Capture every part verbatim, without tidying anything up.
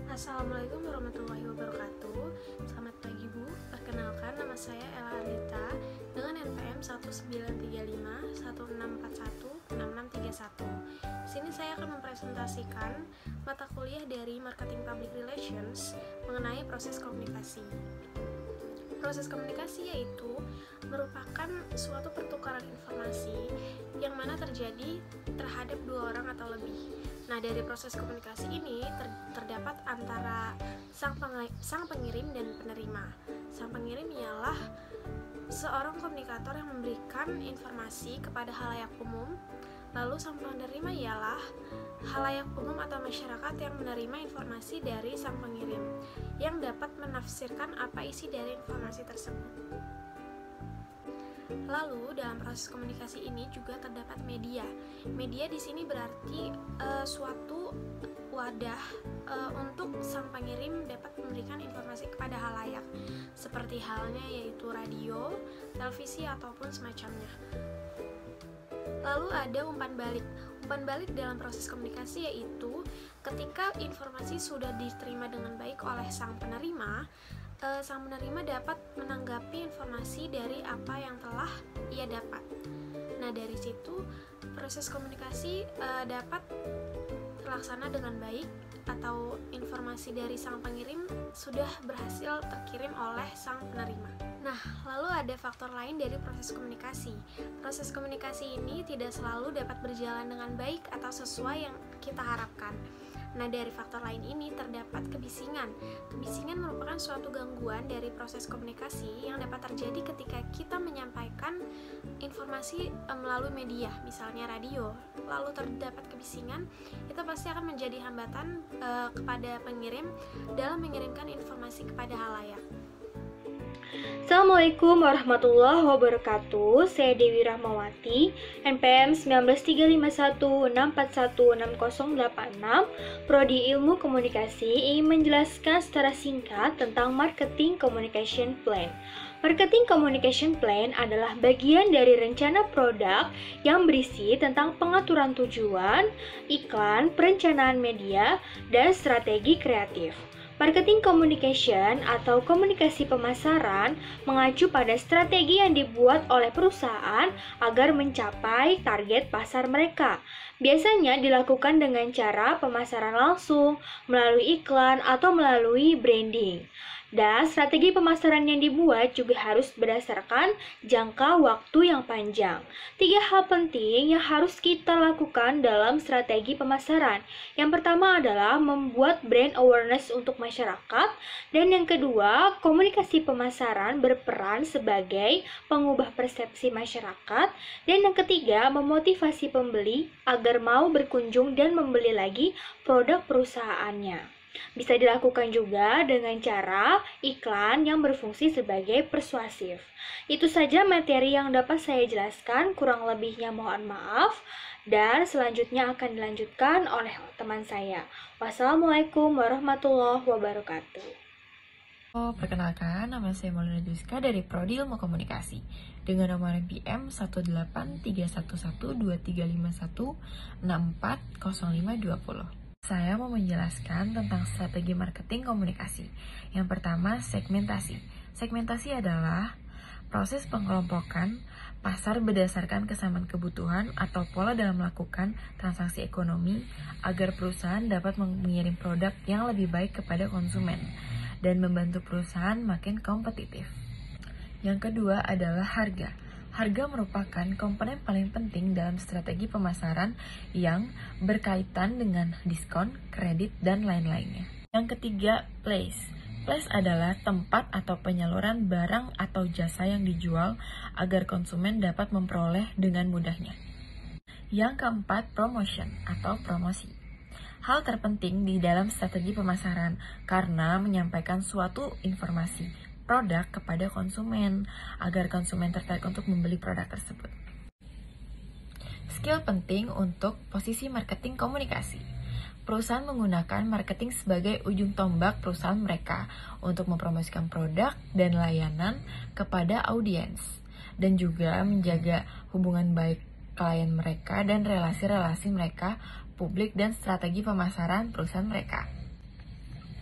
Assalamualaikum warahmatullahi wabarakatuh. Selamat pagi Bu, perkenalkan nama saya Ella Ardita dengan N P M satu sembilan tiga lima satu enam empat satu enam enam tiga satu. Di sini saya akan mempresentasikan mata kuliah dari Marketing Public Relations mengenai proses komunikasi. Proses komunikasi yaitu merupakan suatu pertukaran informasi yang mana terjadi terhadap dua orang atau lebih. Nah, dari proses komunikasi ini ter- terdapat antara sang, peng- sang pengirim dan penerima. Sang pengirim ialah seorang komunikator yang memberikan informasi kepada halayak umum, lalu sang penerima ialah halayak umum atau masyarakat yang menerima informasi dari sang pengirim, yang dapat menafsirkan apa isi dari informasi tersebut. Lalu dalam proses komunikasi ini juga terdapat media. Media di sini berarti uh, suatu wadah uh, untuk sang pengirim dapat memberikan informasi kepada halayak, seperti halnya yaitu radio, televisi ataupun semacamnya. Lalu ada umpan balik. Umpan balik dalam proses komunikasi yaitu ketika informasi sudah diterima dengan baik oleh sang penerima, Uh, sang penerima dapat menanggapi informasi dari apa yang telah ia dapat. Nah, dari situ proses komunikasi uh, dapat terlaksana dengan baik atau informasi dari sang pengirim sudah berhasil terkirim oleh sang penerima. Nah, lalu ada faktor lain dari proses komunikasi. Proses komunikasi ini tidak selalu dapat berjalan dengan baik atau sesuai yang kita harapkan. Nah, dari faktor lain ini terdapat kebisingan. Kebisingan merupakan suatu gangguan dari proses komunikasi yang dapat terjadi ketika kita menyampaikan informasi melalui media, misalnya radio. Lalu terdapat kebisingan, itu pasti akan menjadi hambatan e, kepada pengirim dalam mengirimkan informasi kepada halayak. Assalamualaikum warahmatullahi wabarakatuh. Saya Dewi Rahmawati, N P M satu sembilan tiga lima satu enam empat satu enam nol delapan enam, Prodi Ilmu Komunikasi, ingin menjelaskan secara singkat tentang Marketing Communication Plan. Marketing Communication Plan adalah bagian dari rencana produk yang berisi tentang pengaturan tujuan, iklan, perencanaan media, dan strategi kreatif. Marketing communication atau komunikasi pemasaran mengacu pada strategi yang dibuat oleh perusahaan agar mencapai target pasar mereka. Biasanya dilakukan dengan cara pemasaran langsung, melalui iklan, atau melalui branding. Dan strategi pemasaran yang dibuat juga harus berdasarkan jangka waktu yang panjang. Tiga hal penting yang harus kita lakukan dalam strategi pemasaran. Yang pertama adalah membuat brand awareness untuk masyarakat. Dan yang kedua, komunikasi pemasaran berperan sebagai pengubah persepsi masyarakat. Dan yang ketiga, memotivasi pembeli agar mau berkunjung dan membeli lagi produk perusahaannya. Bisa dilakukan juga dengan cara iklan yang berfungsi sebagai persuasif. Itu saja materi yang dapat saya jelaskan, kurang lebihnya mohon maaf. Dan selanjutnya akan dilanjutkan oleh teman saya. Wassalamualaikum warahmatullahi wabarakatuh. Oh, perkenalkan, nama saya Maulana Juska dari Prodi Ilmu Komunikasi dengan nomor N P M satu delapan tiga satu satu dua tiga lima satu enam empat nol lima dua nol. Saya mau menjelaskan tentang strategi marketing komunikasi. Yang pertama, segmentasi. Segmentasi adalah proses pengelompokan pasar berdasarkan kesamaan kebutuhan atau pola dalam melakukan transaksi ekonomi agar perusahaan dapat mengirim produk yang lebih baik kepada konsumen dan membantu perusahaan makin kompetitif. Yang kedua adalah harga. Harga merupakan komponen paling penting dalam strategi pemasaran yang berkaitan dengan diskon, kredit, dan lain-lainnya. Yang ketiga, place. Place adalah tempat atau penyaluran barang atau jasa yang dijual agar konsumen dapat memperoleh dengan mudahnya. Yang keempat, promotion atau promosi. Hal terpenting di dalam strategi pemasaran karena menyampaikan suatu informasi produk kepada konsumen agar konsumen tertarik untuk membeli produk tersebut. Skill penting untuk posisi marketing komunikasi. Perusahaan menggunakan marketing sebagai ujung tombak perusahaan mereka untuk mempromosikan produk dan layanan kepada audiens dan juga menjaga hubungan baik klien mereka dan relasi-relasi mereka, publik dan strategi pemasaran perusahaan mereka.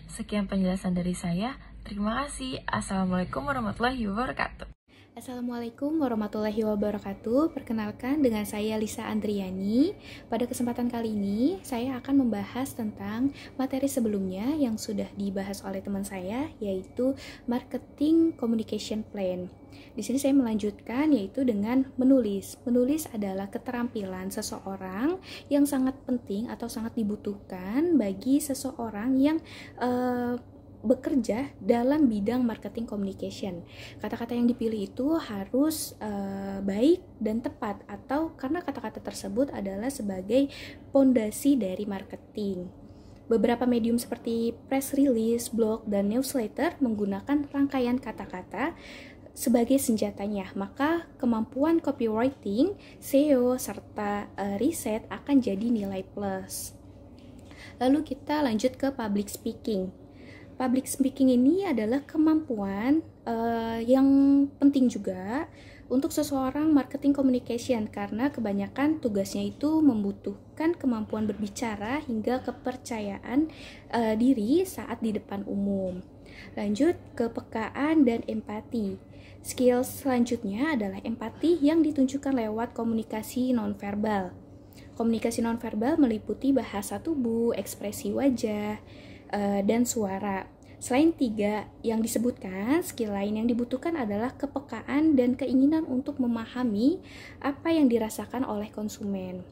Sekian penjelasan dari saya. Terima kasih. Assalamualaikum warahmatullahi wabarakatuh. Assalamualaikum warahmatullahi wabarakatuh. Perkenalkan, dengan saya Lisa Andriani. Pada kesempatan kali ini saya akan membahas tentang materi sebelumnya yang sudah dibahas oleh teman saya, yaitu Marketing Communication Plan. Di sini saya melanjutkan yaitu dengan menulis. Menulis adalah keterampilan seseorang yang sangat penting atau sangat dibutuhkan bagi seseorang yang uh, bekerja dalam bidang marketing communication. Kata-kata yang dipilih itu harus uh, baik dan tepat, atau karena kata-kata tersebut adalah sebagai pondasi dari marketing. Beberapa medium seperti press release, blog, dan newsletter menggunakan rangkaian kata-kata sebagai senjatanya, maka kemampuan copywriting, S E O, serta uh, riset akan jadi nilai plus. Lalu kita lanjut ke public speaking. Public speaking ini adalah kemampuan uh, yang penting juga untuk seseorang marketing communication, karena kebanyakan tugasnya itu membutuhkan kemampuan berbicara hingga kepercayaan uh, diri saat di depan umum. Lanjut, kepekaan dan empati. Skill selanjutnya adalah empati yang ditunjukkan lewat komunikasi nonverbal. Komunikasi nonverbal meliputi bahasa tubuh, ekspresi wajah, uh, dan suara. Selain tiga yang disebutkan, skill lain yang dibutuhkan adalah kepekaan dan keinginan untuk memahami apa yang dirasakan oleh konsumen.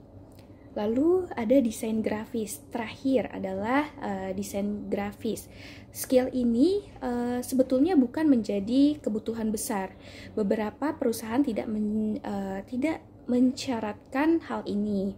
Lalu ada desain grafis. Terakhir adalah uh, desain grafis. Skill ini uh, sebetulnya bukan menjadi kebutuhan besar. Beberapa perusahaan tidak men, uh, tidak mensyaratkan hal ini.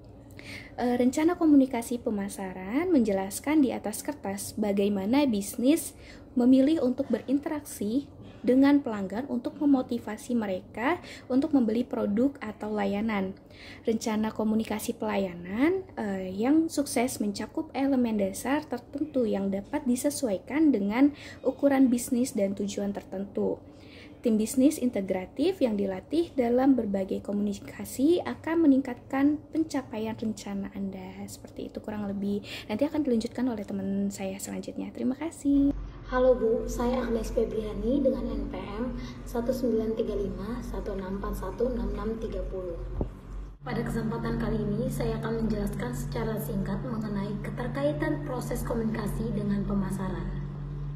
Rencana komunikasi pemasaran menjelaskan di atas kertas bagaimana bisnis memilih untuk berinteraksi dengan pelanggan untuk memotivasi mereka untuk membeli produk atau layanan. Rencana komunikasi pelayanan eh, yang sukses mencakup elemen dasar tertentu yang dapat disesuaikan dengan ukuran bisnis dan tujuan tertentu. Tim bisnis integratif yang dilatih dalam berbagai komunikasi akan meningkatkan pencapaian rencana Anda. Seperti itu kurang lebih. Nanti akan dilanjutkan oleh teman saya selanjutnya. Terima kasih. Halo Bu, saya Agnes Febriani dengan N P M satu sembilan tiga lima satu enam empat satu enam enam tiga nol. Pada kesempatan kali ini, saya akan menjelaskan secara singkat mengenai keterkaitan proses komunikasi dengan pemasaran.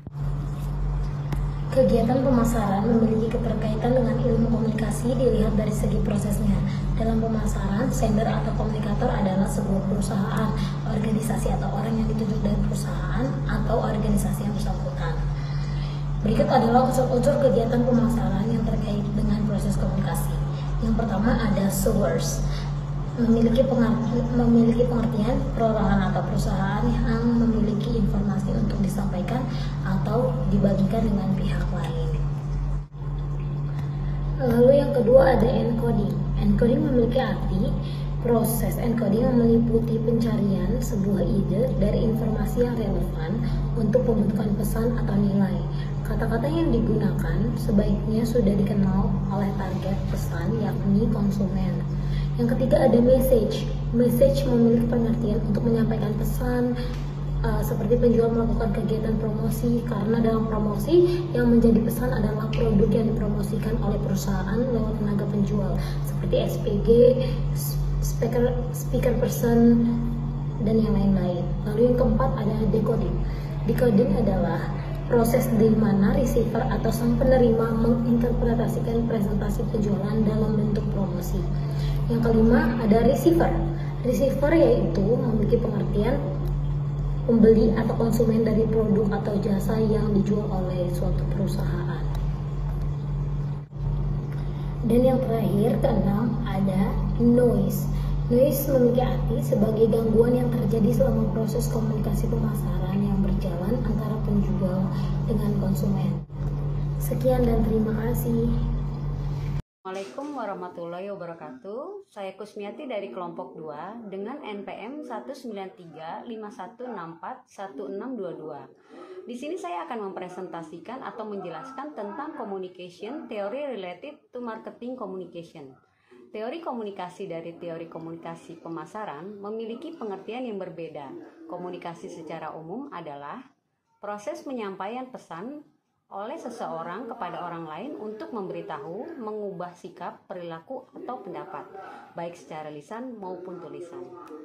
Kegiatan pemasaran memiliki keterkaitan dengan ilmu komunikasi dilihat dari segi prosesnya. Dalam pemasaran, sender atau komunikator adalah sebuah perusahaan, organisasi atau orang yang ditunjuk dari perusahaan atau organisasi yang bersangkutan. Berikut adalah unsur-unsur kegiatan pemasaran yang terkait dengan proses komunikasi. Yang pertama ada source. Memiliki, pengerti, memiliki pengertian perorangan atau perusahaan yang memiliki informasi untuk disampaikan atau dibagikan dengan pihak lain. Lalu yang kedua ada encoding. Encoding memiliki arti. Proses encoding meliputi pencarian sebuah ide dari informasi yang relevan untuk pembentukan pesan atau nilai. Kata-kata yang digunakan sebaiknya sudah dikenal oleh target pesan, yakni konsumen. Yang ketiga ada message. Message memiliki pengertian untuk menyampaikan pesan, uh, seperti penjual melakukan kegiatan promosi, karena dalam promosi yang menjadi pesan adalah produk yang dipromosikan oleh perusahaan lewat tenaga penjual, seperti S P G, speaker, speaker person, dan yang lain-lain. Lalu yang keempat ada decoding. Decoding adalah proses di mana receiver atau sang penerima menginterpretasikan presentasi penjualan dalam bentuk promosi. Yang kelima ada receiver. Receiver yaitu memiliki pengertian pembeli atau konsumen dari produk atau jasa yang dijual oleh suatu perusahaan. Dan yang terakhir, keenam, ada noise. Noise memiliki arti sebagai gangguan yang terjadi selama proses komunikasi pemasaran yang berjalan antara penjual dengan konsumen. Sekian dan terima kasih. Assalamualaikum warahmatullahi wabarakatuh. Saya Kusmiati dari kelompok dua dengan N P M satu sembilan tiga lima satu enam empat satu enam dua dua. Di sini saya akan mempresentasikan atau menjelaskan tentang communication theory related to marketing communication. Teori komunikasi dari teori komunikasi pemasaran memiliki pengertian yang berbeda. Komunikasi secara umum adalah Proses penyampaian pesan oleh seseorang kepada orang lain untuk memberitahu, mengubah sikap, perilaku, atau pendapat, baik secara lisan maupun tulisan.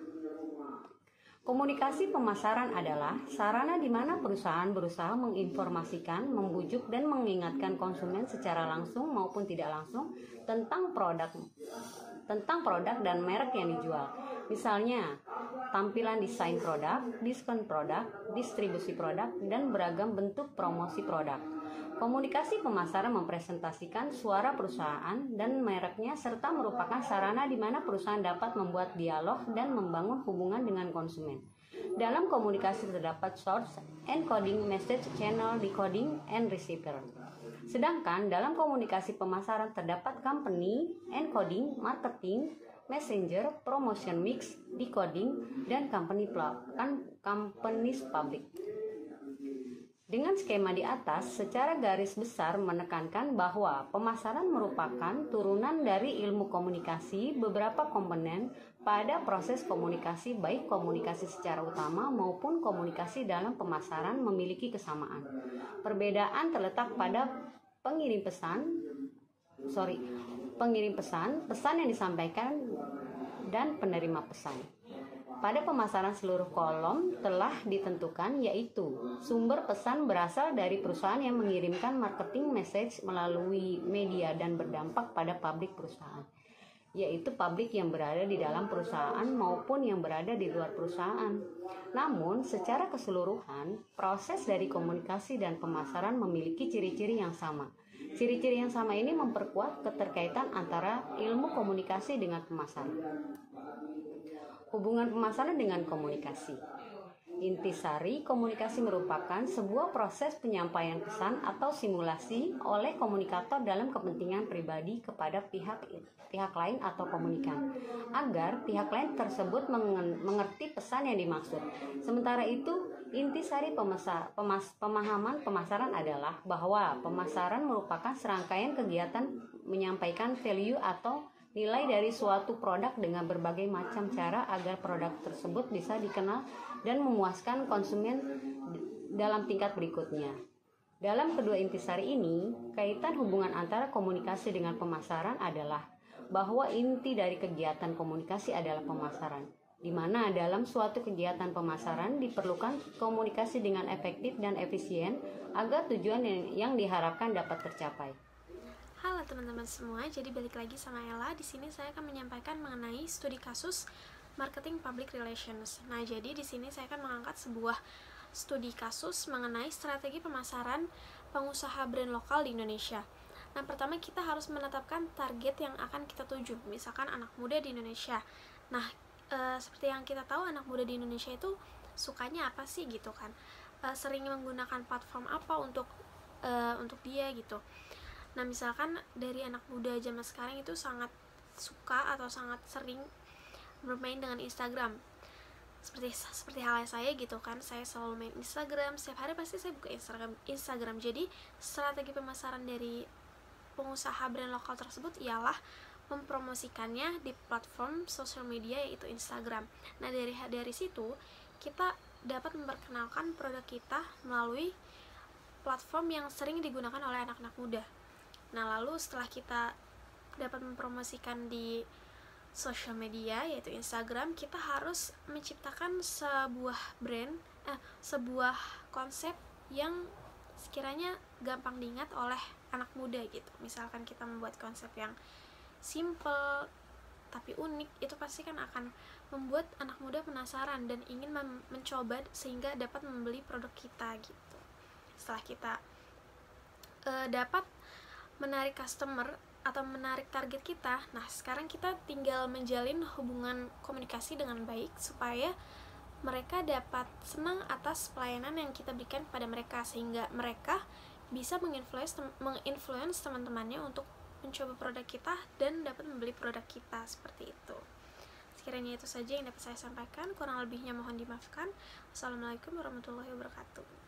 Komunikasi pemasaran adalah sarana di mana perusahaan berusaha menginformasikan, membujuk, dan mengingatkan konsumen secara langsung maupun tidak langsung tentang produk, tentang produk dan merek yang dijual. Misalnya, tampilan desain produk, diskon produk, distribusi produk, dan beragam bentuk promosi produk. Komunikasi pemasaran mempresentasikan suara perusahaan dan mereknya serta merupakan sarana di mana perusahaan dapat membuat dialog dan membangun hubungan dengan konsumen. Dalam komunikasi terdapat source, encoding, message, channel, decoding, and receiver. Sedangkan dalam komunikasi pemasaran terdapat company, encoding, marketing, messenger, promotion mix, decoding, dan company kan companies public. Dengan skema di atas, secara garis besar menekankan bahwa pemasaran merupakan turunan dari ilmu komunikasi. Beberapa komponen pada proses komunikasi, baik komunikasi secara utama maupun komunikasi dalam pemasaran, memiliki kesamaan. Perbedaan terletak pada pengirim pesan, sorry, pengirim pesan, pesan yang disampaikan, dan penerima pesan. Pada pemasaran seluruh kolom telah ditentukan, yaitu sumber pesan berasal dari perusahaan yang mengirimkan marketing message melalui media dan berdampak pada publik perusahaan, yaitu publik yang berada di dalam perusahaan maupun yang berada di luar perusahaan. Namun, secara keseluruhan, proses dari komunikasi dan pemasaran memiliki ciri-ciri yang sama. Ciri-ciri yang sama ini memperkuat keterkaitan antara ilmu komunikasi dengan pemasaran. Hubungan pemasaran dengan komunikasi. Intisari, komunikasi merupakan sebuah proses penyampaian pesan atau simulasi oleh komunikator dalam kepentingan pribadi kepada pihak pihak lain atau komunikan, agar pihak lain tersebut mengerti pesan yang dimaksud. Sementara itu, intisari pemasa, pemas, pemahaman pemasaran adalah bahwa pemasaran merupakan serangkaian kegiatan menyampaikan value atau nilai dari suatu produk dengan berbagai macam cara agar produk tersebut bisa dikenal dan memuaskan konsumen dalam tingkat berikutnya. Dalam kedua intisari ini, kaitan hubungan antara komunikasi dengan pemasaran adalah bahwa inti dari kegiatan komunikasi adalah pemasaran, di mana dalam suatu kegiatan pemasaran diperlukan komunikasi dengan efektif dan efisien agar tujuan yang, yang diharapkan dapat tercapai. Halo teman-teman semua, jadi balik lagi sama Ella. Di sini saya akan menyampaikan mengenai studi kasus marketing public relations. Nah, jadi di sini saya akan mengangkat sebuah studi kasus mengenai strategi pemasaran pengusaha brand lokal di Indonesia. Nah, pertama kita harus menetapkan target yang akan kita tuju, misalkan anak muda di Indonesia. Nah, e, seperti yang kita tahu, anak muda di Indonesia itu sukanya apa sih gitu kan? E, sering menggunakan platform apa untuk e, untuk dia gitu. Nah, misalkan dari anak muda zaman sekarang itu sangat suka atau sangat sering bermain dengan Instagram. Seperti seperti halnya saya gitu kan, saya selalu main Instagram, setiap hari pasti saya buka Instagram. Instagram. Jadi, strategi pemasaran dari pengusaha brand lokal tersebut ialah mempromosikannya di platform sosial media yaitu Instagram. Nah, dari dari situ kita dapat memperkenalkan produk kita melalui platform yang sering digunakan oleh anak-anak muda. Nah, lalu setelah kita dapat mempromosikan di sosial media yaitu Instagram, kita harus menciptakan sebuah brand, eh, sebuah konsep yang sekiranya gampang diingat oleh anak muda gitu. Misalkan kita membuat konsep yang simple tapi unik, itu pasti kan akan membuat anak muda penasaran dan ingin mencoba sehingga dapat membeli produk kita gitu. Setelah kita uh, dapat menarik customer atau menarik target kita, nah sekarang kita tinggal menjalin hubungan komunikasi dengan baik supaya mereka dapat senang atas pelayanan yang kita berikan kepada mereka, sehingga mereka bisa menginfluence menginfluence teman-temannya untuk mencoba produk kita dan dapat membeli produk kita, seperti itu. Sekiranya itu saja yang dapat saya sampaikan, kurang lebihnya mohon dimaafkan. Wassalamualaikum warahmatullahi wabarakatuh.